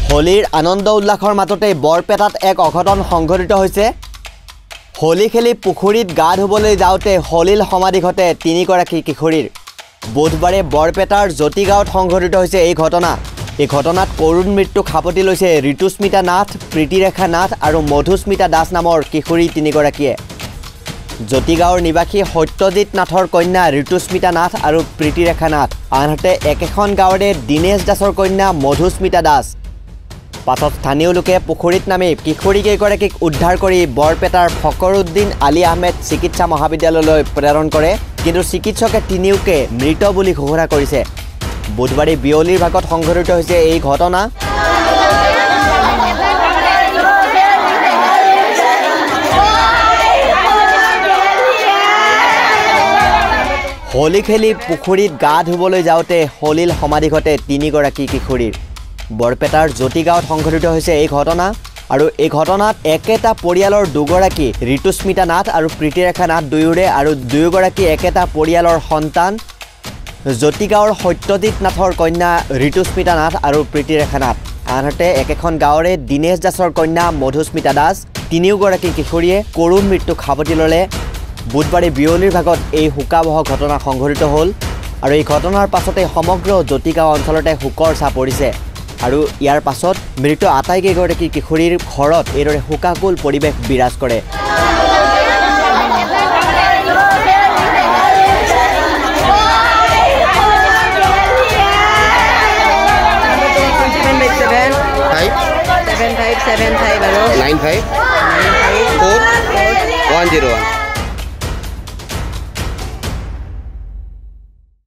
হোলীৰ আনন্দ উল্লাসৰ মাজতে বৰপেটাত এক অঘটন সংঘটিত হৈছে। হোলী খেলি পুখুৰীত গা ধুবলৈ যাওঁতে হলিল সমাধি ঘটে তিনিগৰাকী কিশোৰীৰ। বুধবাৰে বৰপেটাৰ জ্যোতিগাঁৱত সংঘটিত হৈছে এই ঘটনা। এই ঘটনাত কৰুণ মৃত্যুক সাপতি লৈছে ঋতুস্মিতা নাথ, প্ৰীতিৰেখা নাথ আৰু মধুস্মিতা দাস নামৰ কিশোৰী তিনিগৰাকীয়ে। জ্যোতিগাঁৱৰ নিবাসী সত্যজিৎ নাথৰ কন্যা ঋতুস্মিতা নাথ আৰু প্ৰীতিৰেখা নাথ, আনহাতে একেখন গাঁৱৰে দীনেশ দাসৰ কন্যা মধুস্মিতা দাস। পাছত স্থানীয় লোকে পুখুৰীত নামি কিশোৰীকেইগৰাকীক উদ্ধাৰ কৰি বৰপেটাৰ ফকৰুদ্দিন আলী আহমেদ চিকিৎসা মহাবিদ্যালয়লৈ প্ৰেৰণ কৰে, কিন্তু চিকিৎসকে তিনিওকে মৃত বুলি ঘোষণা কৰিছে। বুধবাৰে বিয়লিৰ ভাগত সংঘটিত হৈছে এই ঘটনা। হোলী খেলি পুখুৰীত গা ধুবলৈ যাওঁতে হলিল সমাধি ঘটে তিনিগৰাকী কিশোৰীৰ। বৰপেটাৰ জ্যোতিগাঁৱত সংঘটিত হৈছে এই ঘটনা, আৰু এই ঘটনাত একেটা পৰিয়ালৰ দুগৰাকী ঋতুস্মিতা নাথ আৰু প্ৰীতিৰেখা নাথ দুয়োৰে আৰু দুয়োগৰাকী একেটা পৰিয়ালৰ সন্তান। জ্যোতিগাঁৱৰ সত্যজিৎ নাথৰ কন্যা ঋতুস্মিতা নাথ আৰু প্ৰীতিৰেখা নাথ, আনহাতে একেখন গাঁৱৰে দীনেশ দাসৰ কন্যা মধুস্মিতা দাস। তিনিওগৰাকী কিশোৰীয়ে কৰুণ মৃত্যুক সাৱটি ল'লে। বুধবাৰে বিয়লিৰ ভাগত এই শোকাবহ ঘটনা সংঘটিত হ'ল, আৰু এই ঘটনাৰ পাছতে সমগ্ৰ জ্যোতিগাঁও অঞ্চলতে শোকৰ ছাঁ পৰিছে। আৰু ইয়াৰ পাছত মৃত আটাইকেইগৰাকী কিশোৰীৰ ঘৰত এইদৰে শোকাকুল পৰিৱেশ বিৰাজ কৰে। Seven five 95 4 101